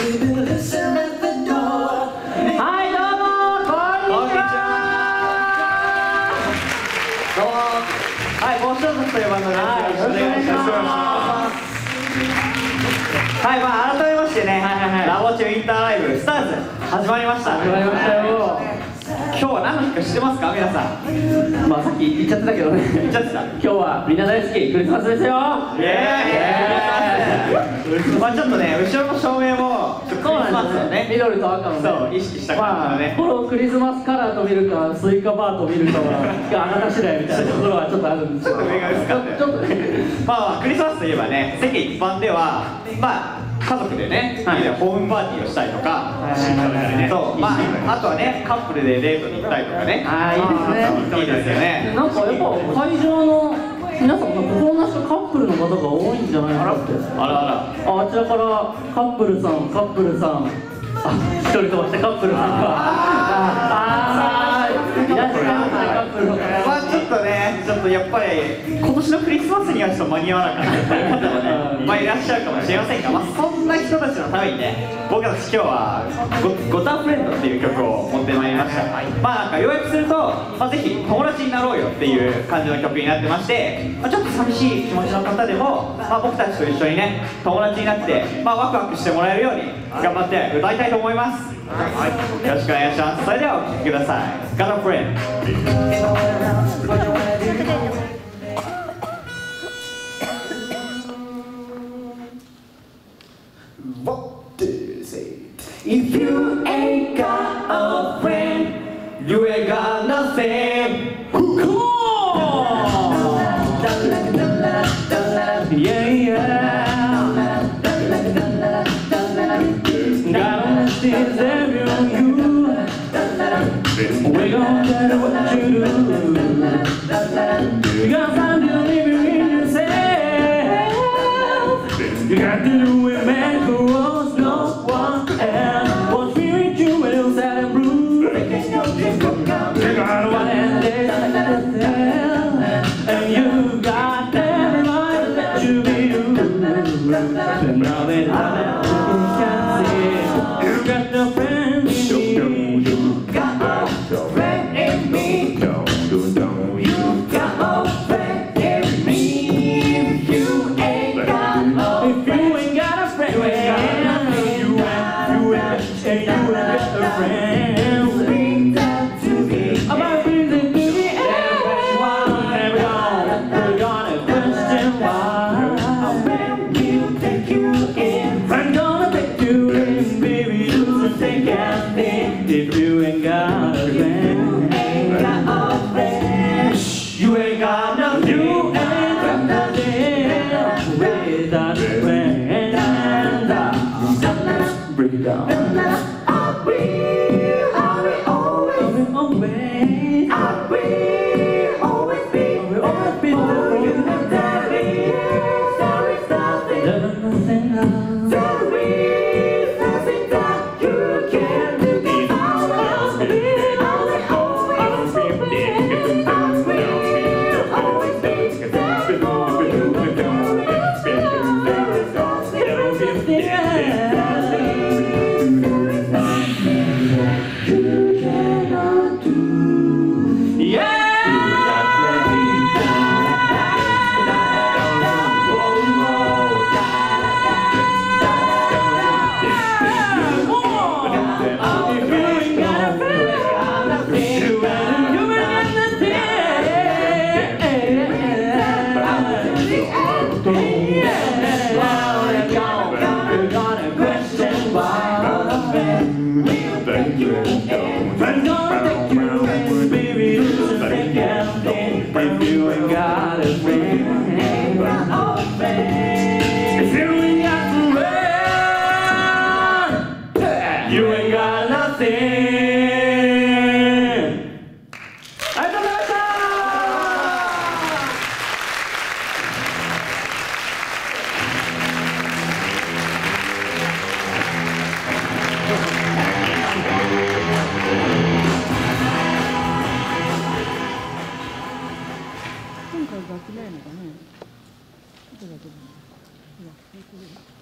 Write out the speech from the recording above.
はいどうもこんにちは。どうもはいボストというバンドです。よろしくお願いします。はい、まあ改めましてね、ラボチュウインターライブスターズ始まりました。始まりましたよ。今日は何の日か知ってますか皆さん。まあさっき言っちゃってたけどね。言っちゃってた。今日はみんな大好きクリスマスですよ。イエーイ。まあちょっとね後ろの照明もクリスマスをね緑と赤をそう意識したからね。このクリスマスカラーと見るかスイカバーと見るかはあなた次第みたいなところはちょっとあるんですけど。ちょっと上が薄かった。ちょっとね。まあクリスマスといえばね世間一般ではまあ家族でね、ホームパーティーをしたりとか、そう、まあ、あとはね、カップルでデートに行ったりとかね。ああ、いいですね。いいですよね。なんかやっぱ会場の皆さん、心なしかカップルの方が多いんじゃないかって。あらあら。あちらからカップルさん、カップルさん。一人飛ばしてカップルさんが。いらっしゃいますね、カップルの方。まあちょっとね、ちょっとやっぱり今年のクリスマスにはちょっと間に合わなかったという方もね、まあいらっしゃるかもしれませんが、まあそんな人たちのためにね、僕たち今日はゴタフレンドっていう曲を持ってまいりました。まあなんか要約すると、まあぜひ友達になろうよっていう感じの曲になってまして、まあちょっと寂しい気持ちの方でも、まあ僕たちと一緒にね、友達になって、まあワクワクしてもらえるように頑張って歌いたいと思います。はい、よろしくお願いします。それではお聴きください。Got a friend. What do you say? If you ain't got a friend, you ain't got nothing. Come on! Yeah, yeah. Got this every on you. We're gonna tell you what you do. You got time to live in yourself. You got to do it, man, who wants no one else. What's feeling you when you're sad and blue? You got one and and you got every right that you be you. But now that I can see, you got the friend in me. You got a friend in me. You got a friend in me. If you ain't got a friend, you ain't got a friend. Bring that to me. About bring it to me. Everyone, we're gonna question why. When you take you in, I'm gonna take you in, baby. You think I think if you ain't got a friend, you ain't got nothing. You ain't got nothing without a friend. Break it down. I will always be for you. There is nothing that you can do. If you ain't got a friend, if you ain't got a friend, you ain't got nothing. ありがとうございました。今回楽器ないのかね。ちょっとだけ。